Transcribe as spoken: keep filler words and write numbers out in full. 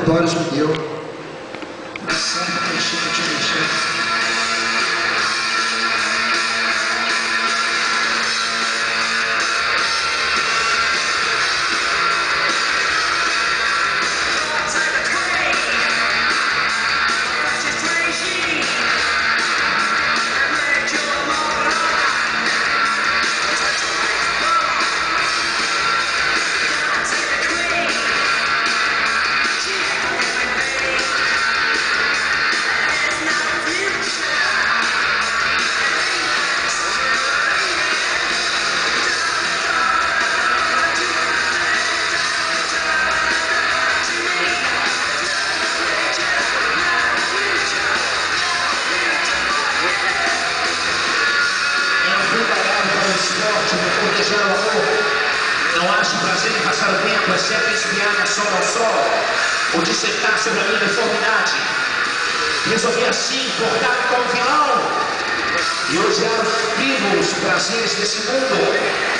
vitórias me deu. Tá certo que encheu, que te mexeu. Não acho prazer em passar o tempo, exceto espiar sol ao sol, ou dissertar sobre a minha deformidade. Resolvi assim cortar com o vilão e odiar os vivos prazeres desse mundo.